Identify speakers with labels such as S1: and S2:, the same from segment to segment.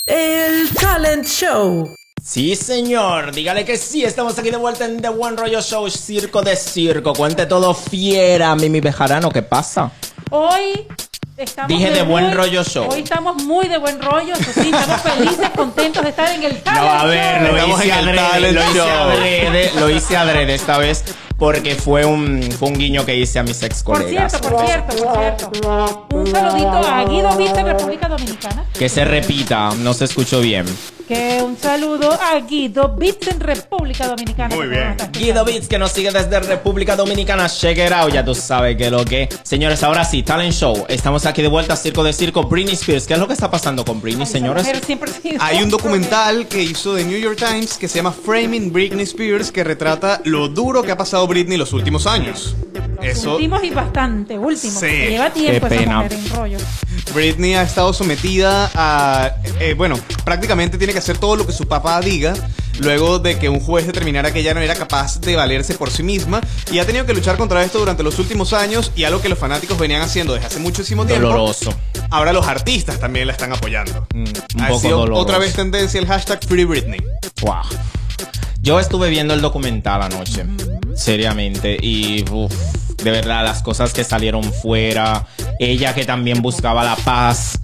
S1: El Talent Show.
S2: Sí, señor, dígale que sí, estamos aquí de vuelta en The Buen Rollo Show, Circo de Circo. Cuente todo, fiera, Mimi Bejarano, ¿qué pasa?
S3: Hoy estamos
S2: Dije de buen rollo show.
S3: Hoy estamos muy de buen rollo, eso sí, estamos felices, contentos de estar en el Talent
S2: No, a ver,
S3: Show.
S2: lo hice adrede esta vez porque fue un guiño que hice a mis ex colegas.
S3: Por cierto. Un saludito a Guido Vista, República Dominicana.
S2: Que se repita, no se escuchó bien.
S3: Que un saludo a Guido Beats en República Dominicana.
S4: Muy bien.
S2: Guido Beats, que nos sigue desde República Dominicana. Check it out, ya tú sabes que lo que. Señores, ahora sí, Talent Show. Estamos aquí de vuelta, Circo de Circo. Britney Spears. ¿Qué es lo que está pasando con Britney, señores?
S4: Hay un documental que hizo The New York Times que se llama Framing Britney Spears, que retrata lo duro que ha pasado Britney los últimos años.
S3: Últimos y bastante, últimos.
S4: Sí.
S3: Lleva tiempo
S2: Qué
S3: esa
S2: pena.
S3: mujer en rollo.
S4: Britney ha estado sometida a, prácticamente tiene que hacer todo lo que su papá diga, luego de que un juez determinara que ella no era capaz de valerse por sí misma, y ha tenido que luchar contra esto durante los últimos años, y algo que los fanáticos venían haciendo desde hace muchísimo tiempo.
S2: Doloroso.
S4: Ahora los artistas también la están apoyando.
S2: Un
S4: Ha
S2: poco
S4: sido
S2: doloroso.
S4: otra vez tendencia el hashtag Free Britney.
S2: Wow. Yo estuve viendo el documental anoche, seriamente, y de verdad las cosas que salieron fuera, ella que también buscaba la paz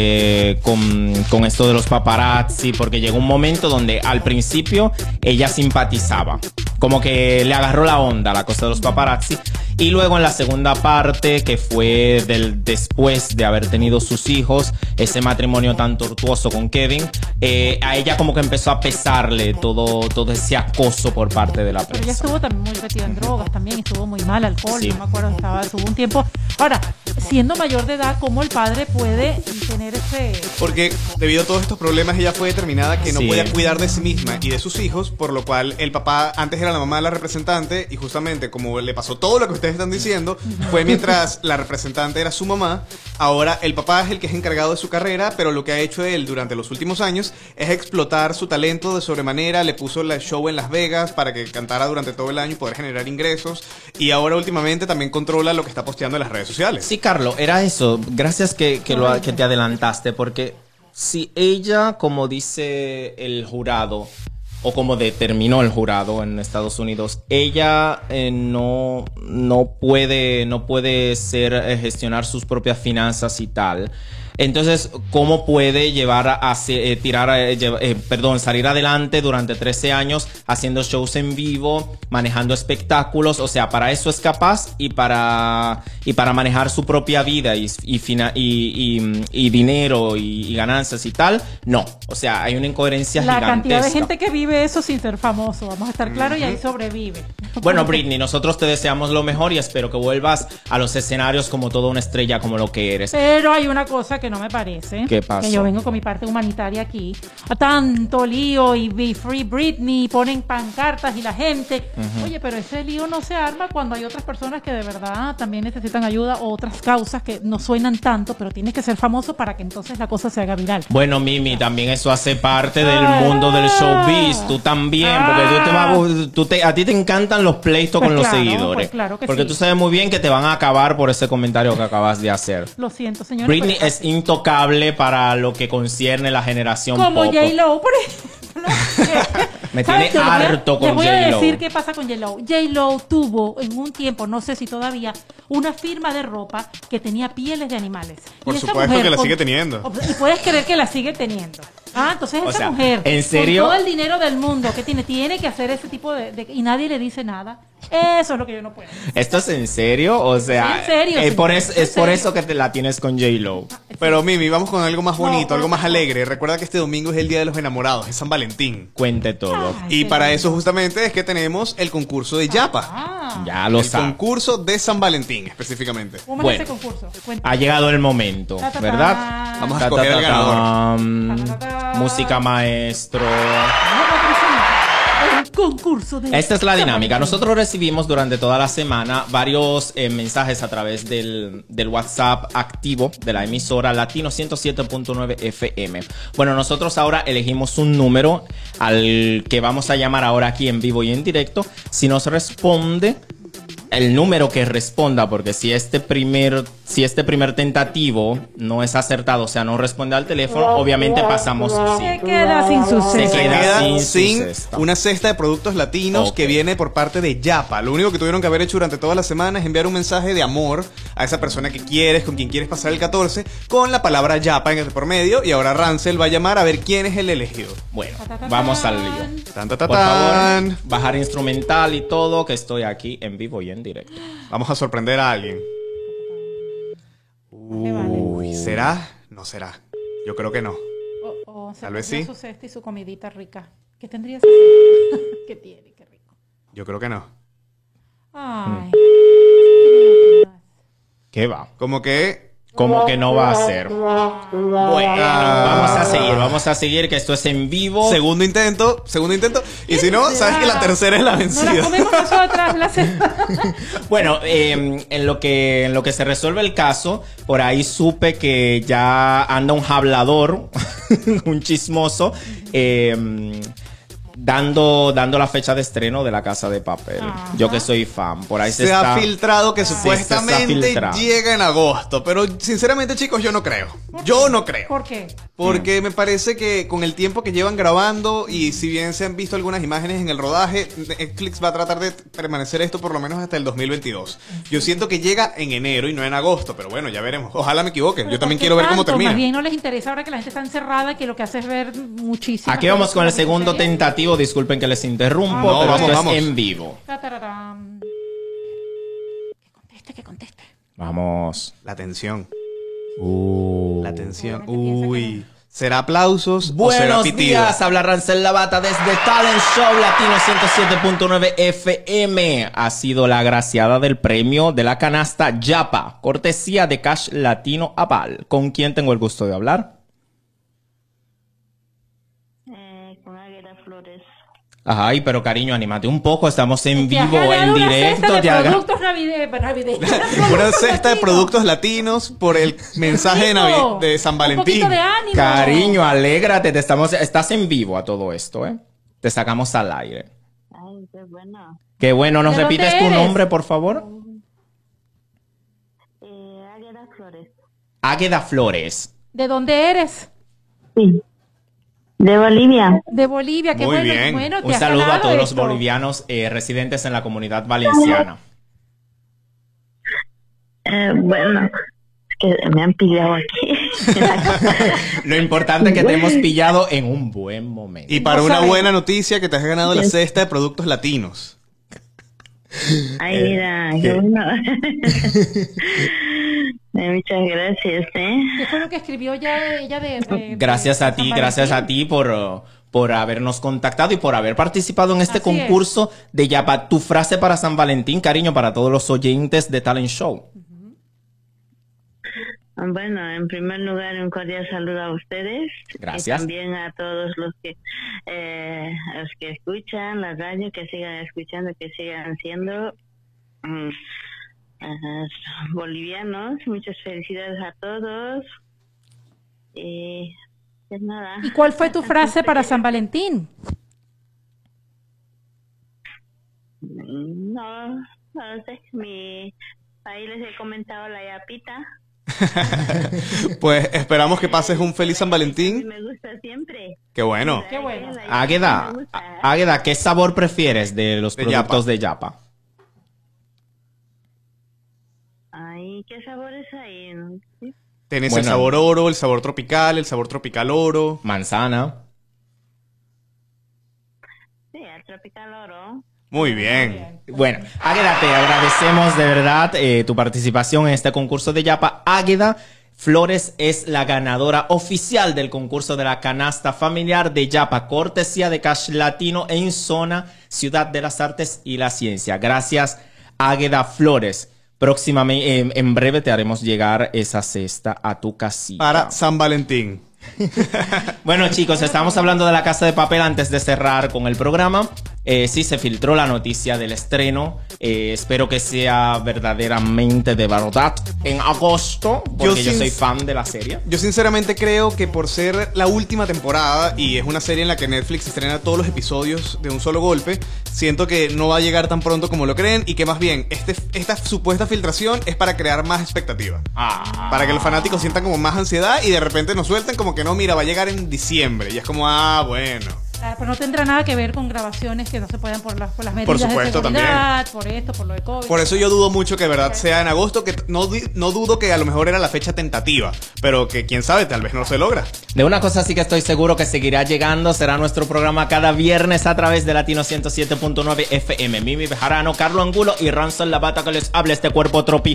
S2: con esto de los paparazzi, porque llegó un momento donde al principio ella simpatizaba, como que le agarró la onda la cosa de los paparazzi, y luego en la segunda parte, que fue después de haber tenido sus hijos, ese matrimonio tan tortuoso con Kevin, a ella como que empezó a pesarle todo ese acoso por parte de la
S3: Pero ella
S2: prensa.
S3: estuvo también muy metida en drogas, también estuvo muy mal, alcohol,
S2: Sí.
S3: no me acuerdo, estuvo un tiempo. Ahora, siendo mayor de edad, ¿cómo el padre puede tener ese...
S4: Porque debido a todos estos problemas ella fue determinada que no
S2: Sí.
S4: podía cuidar de sí misma y de sus hijos, por lo cual el papá antes era la mamá de la representante, y justamente como le pasó todo lo que ustedes están diciendo, fue mientras la representante era su mamá. Ahora el papá es el que es encargado de su carrera, pero lo que ha hecho él durante los últimos años es explotar su talento de sobremanera. Le puso el show en Las Vegas para que cantara durante todo el año y poder generar ingresos, y ahora últimamente también controla lo que está posteando en las redes sociales.
S2: Sí, Carlos, era eso. Gracias que te adelantaste, porque si ella, como dice el jurado, o como determinó el jurado en Estados Unidos, ella no puede gestionar sus propias finanzas y tal. Entonces, ¿cómo puede salir adelante durante 13 años haciendo shows en vivo, manejando espectáculos? O sea, para eso es capaz, y para manejar su propia vida y dinero y ganancias y tal, no. O sea, hay una incoherencia
S3: La
S2: gigantesca.
S3: cantidad de gente que vive eso sin ser famoso, vamos a estar claros, y ahí sobrevive.
S2: Bueno, Britney, nosotros te deseamos lo mejor y espero que vuelvas a los escenarios como toda una estrella, como lo que eres.
S3: Pero hay una cosa que no me parece.
S2: ¿Qué pasó?
S3: Que yo vengo con mi parte humanitaria aquí. A tanto lío y Be Free Britney, ponen pancartas y la gente. Oye, pero ese lío no se arma cuando hay otras personas que de verdad también necesitan ayuda, o otras causas que no suenan tanto, pero tienes que ser famoso para que entonces la cosa se haga viral.
S2: Bueno, Mimi, también eso hace parte del mundo del showbiz. Tú también, porque a ti te encantan los pleitos
S3: Pues
S2: con los
S3: claro,
S2: seguidores.
S3: pues claro que
S2: porque
S3: sí.
S2: tú sabes muy bien que te van a acabar por ese comentario que acabas de hacer.
S3: Lo siento, señores.
S2: Britney
S3: pero-
S2: es intocable para lo que concierne la generación
S3: como
S2: pop.
S3: J-Lo, por ejemplo.
S2: Me
S3: ¿Sabes?
S2: tiene harto con
S3: Les voy a
S2: J-Lo.
S3: decir qué pasa con J-Lo. J-Lo tuvo en un tiempo, no sé si todavía, una firma de ropa que tenía pieles de animales.
S4: Por
S3: Y esa
S4: supuesto
S3: mujer
S4: que la sigue teniendo.
S3: Y puedes creer que la sigue teniendo. Entonces
S2: O
S3: esa
S2: sea,
S3: mujer,
S2: ¿en serio?
S3: con todo el dinero del mundo que tiene que hacer ese tipo y nadie le dice nada. Eso es lo que yo no puedo.
S2: ¿Esto es en serio? O sea,
S3: En serio,
S2: es por
S3: señor.
S2: eso que te la tienes con J-Lo.
S4: Pero Mimi, vamos con algo más bonito,
S3: No,
S4: algo más
S3: no.
S4: alegre. Recuerda que este domingo es el Día de los Enamorados, es San Valentín.
S2: Cuente todo.
S3: Ay,
S4: Y para
S3: qué
S4: eso
S3: lindo.
S4: justamente es que tenemos el concurso de Yapa.
S2: Ya lo
S4: El
S2: sabes.
S4: concurso de San Valentín, específicamente.
S3: ¿Cómo
S2: Bueno.
S3: es ese concurso? Cuenta.
S2: Ha llegado el momento,
S3: Ta, ta, ta.
S2: ¿verdad?
S4: Vamos a escoger el ganador.
S3: Ta, ta, ta.
S2: Música maestro.
S3: El concurso de
S2: Esta es la
S3: San
S2: dinámica.
S3: Valentín.
S2: Nosotros recibimos durante toda la semana varios mensajes a través del WhatsApp activo de la emisora Latino 107.9 FM. Bueno, nosotros ahora elegimos un número al que vamos a llamar ahora aquí en vivo y en directo. Si nos responde el número que responda, porque si este primer tentativo no es acertado, o sea, no responde al teléfono, obviamente pasamos
S3: Se queda sin suceso.
S2: Se
S4: Se
S2: queda
S4: queda
S2: sin
S4: sin
S2: su cesta.
S4: una cesta de productos latinos
S2: Ok.
S4: que viene por parte de Yapa. Lo único que tuvieron que haber hecho durante toda la semana es enviar un mensaje de amor a esa persona que quieres, con quien quieres pasar el 14, con la palabra Yapa en el por medio. Y ahora Rancel va a llamar a ver quién es el elegido.
S2: Bueno, vamos al lío.
S4: Tan, ta, ta,
S2: Por favor,
S4: tan.
S2: bajar instrumental y todo, que estoy aquí en vivo y en directo.
S4: Vamos a sorprender a alguien.
S3: vale.
S4: Uy, ¿será? No será. Yo creo que no.
S3: O se
S4: Tal vez
S3: comió
S4: sí.
S3: su cesta y su comidita rica. ¿Qué tendría esa cesta? ¿Qué tiene? Qué rico.
S4: Yo creo que no.
S3: Ay.
S2: ¿Qué va?
S4: Como que
S2: Como que no va a ser. Bueno, vamos a seguir, que esto es en vivo.
S4: segundo intento. Y si no, sabes que la tercera es la
S3: No la
S4: vencida.
S3: comemos nosotras, la cesta.
S2: Bueno, en lo que se resuelve el caso, por ahí supe que ya anda un hablador, un chismoso, dando la fecha de estreno de La Casa de Papel.
S3: Ajá.
S2: Yo que soy fan, por ahí
S4: Se ha filtrado que
S2: se está
S4: supuestamente
S2: filtrando.
S4: llega en agosto, pero sinceramente, chicos, yo no creo. Yo no creo.
S3: ¿Por qué?
S4: Porque me parece que con el tiempo que llevan grabando y si bien se han visto algunas imágenes en el rodaje, Netflix va a tratar de permanecer esto por lo menos hasta el 2022. Yo siento que llega en enero y no en agosto, pero bueno, ya veremos. Ojalá me equivoque.
S3: Pero
S4: Yo también
S3: ¿por qué
S4: quiero ver cómo
S3: tanto?
S4: termina.
S3: Más bien no les interesa ahora que la gente está encerrada, que lo que hace es ver muchísimo.
S2: Aquí vamos con el segundo tentativo. Disculpen que les interrumpo,
S4: No,
S2: pero
S4: vamos,
S2: esto
S4: vamos.
S2: es en vivo.
S3: Tatararán. Que conteste.
S2: Vamos.
S4: La tensión.
S2: Uh.
S4: La tensión.
S3: Obviamente piensa que
S4: Uy. ¿Será aplausos o será
S2: Buenos
S4: pitido?
S2: días, habla Rancel Lavata desde Talent Show Latino 107.9 FM. Ha sido la agraciada del premio de la canasta Yapa, cortesía de Cash Latino Aval. ¿Con quién tengo el gusto de hablar?
S5: Con Águeda Flores.
S2: Ay, pero cariño, anímate un poco, estamos en
S3: Te has
S2: vivo,
S3: ganado
S2: en
S3: una
S2: directo.
S3: cesta de
S2: te haga-
S3: productos navideños.
S4: Una cesta de productos latinos por el mensaje de,
S3: Rico.
S4: de San
S3: Un
S4: Valentín.
S3: poquito de ánimo.
S2: Cariño, alégrate, estás en vivo a todo esto, ¿eh? Te sacamos al aire.
S5: Ay, qué bueno.
S2: Qué bueno, ¿nos
S3: ¿De dónde
S2: repites tu
S3: eres?
S2: nombre, por favor?
S5: Águeda Flores.
S2: Águeda Flores.
S3: ¿De dónde eres?
S5: Sí. De Bolivia.
S3: De Bolivia. Qué
S4: Muy
S3: bueno.
S4: bien.
S3: Bueno, te
S2: Un
S3: has
S2: saludo a
S3: ganado
S2: todos los
S3: esto.
S2: bolivianos residentes en la comunidad valenciana.
S5: Bueno, es que me han pillado aquí.
S2: Lo importante es que te hemos pillado en un buen momento.
S4: Y para
S3: No
S4: una
S3: sabe.
S4: buena noticia que te has ganado la cesta de productos latinos.
S5: Ay, mira, qué bueno. Muchas gracias,
S3: ¿Qué fue lo que escribió ya ella de
S2: Gracias a ti,
S3: San
S2: gracias a
S3: Valentín?
S2: ti por habernos contactado y por haber participado en este
S3: Así
S2: concurso de Yapa. Tu frase para San Valentín, cariño, para todos los oyentes de Talent Show.
S5: Bueno, en primer lugar, un cordial saludo a ustedes.
S2: Gracias.
S5: Y también a todos los que escuchan la radio, que sigan escuchando, que sigan siendo bolivianos. Muchas felicidades a todos. Y pues nada.
S3: ¿Y cuál fue tu frase para San Valentín?
S5: No sé. Ahí les he comentado la yapita.
S4: Pues esperamos que pases un feliz San
S5: A mí
S4: Valentín.
S5: me gusta siempre.
S4: Qué bueno.
S3: Qué bueno.
S5: La yapita
S2: Águeda,
S5: me gusta.
S2: Águeda, ¿qué sabor prefieres de los
S4: De
S2: productos
S4: Yapa.
S2: de Yapa?
S5: Ay, ¿qué sabores hay? ¿Sí?
S4: Tienes
S2: Bueno.
S4: el sabor oro, el sabor tropical oro.
S2: Manzana.
S5: Sí, el tropical oro.
S4: Muy bien.
S2: Bueno, Águeda, te agradecemos de verdad tu participación en este concurso de Yapa. Águeda Flores es la ganadora oficial del concurso de la canasta familiar de Yapa, cortesía de Cash Latino en zona Ciudad de las Artes y la Ciencia. Gracias, Águeda Flores. Próximamente, en breve te haremos llegar esa cesta a tu casita.
S4: Para San Valentín.
S2: Bueno, chicos, estamos hablando de La Casa de Papel antes de cerrar con el programa. Sí, se filtró la noticia del estreno. Espero que sea verdaderamente de verdad en agosto, porque yo soy fan de la serie.
S4: Yo sinceramente creo que por ser la última temporada y es una serie en la que Netflix estrena todos los episodios de un solo golpe, siento que no va a llegar tan pronto como lo creen y que más bien esta supuesta filtración es para crear más expectativa. Para que los fanáticos sientan como más ansiedad y de repente nos suelten como que no, mira, va a llegar en diciembre. Y es como, bueno.
S3: Claro, pero no tendrá nada que ver con grabaciones que no se puedan por las medidas
S4: por supuesto,
S3: de seguridad,
S4: también.
S3: por esto, por lo de COVID.
S4: Por eso yo dudo mucho que de verdad sea en agosto, que no dudo que a lo mejor era la fecha tentativa, pero que quién sabe, tal vez no se logra.
S2: De una cosa sí que estoy seguro que seguirá llegando, será nuestro programa cada viernes a través de Latino 107.9 FM. Mimi Bejarano, Carlo Angulo y Ransom Lavata que les habla este cuerpo tropi.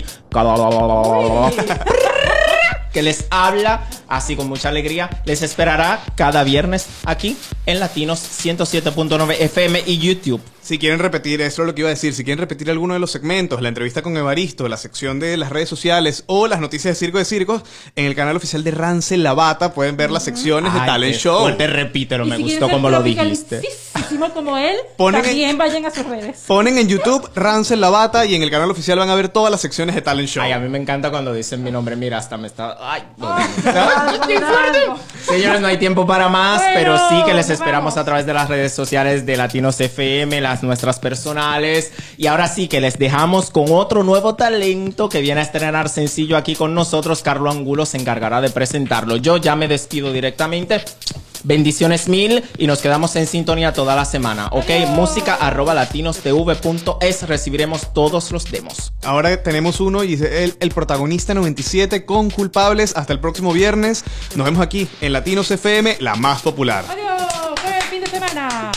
S2: Que les habla así con mucha alegría. Les esperará cada viernes aquí en Latinos 107.9 FM y YouTube.
S4: Si quieren repetir, eso es lo que iba a decir, si quieren repetir alguno de los segmentos, la entrevista con Evaristo, la sección de las redes sociales o las noticias de Circo de Circos, en el canal oficial de Rancel Lavata pueden ver las secciones de Talent Show.
S2: Te repítelo, me
S3: si
S2: gustó como lo dijiste.
S3: Como él, también vayan a sus redes.
S4: Ponen en YouTube Rancel Lavata y en el canal oficial van a ver todas las secciones de Talent Show.
S2: Ay, a mí me encanta cuando dicen mi nombre, mira, hasta me está... Ay,
S3: Algo.
S2: Señores, no hay tiempo para más, pero sí que les esperamos a través de las redes sociales de Latinos FM, las nuestras personales. Y ahora sí que les dejamos con otro nuevo talento que viene a estrenar sencillo aquí con nosotros. Carlo Angulo se encargará de presentarlo. Yo ya me despido directamente. Bendiciones mil y nos quedamos en sintonía toda la semana, ¿ok? Música @latinostv.es. Recibiremos todos los demos.
S4: Ahora tenemos uno y el protagonista 97 con Culpables. Hasta el próximo viernes. Nos vemos aquí en Latinos FM, la más popular.
S3: Adiós, buen fin de semana.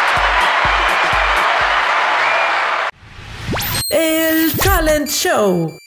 S1: El Talent Show.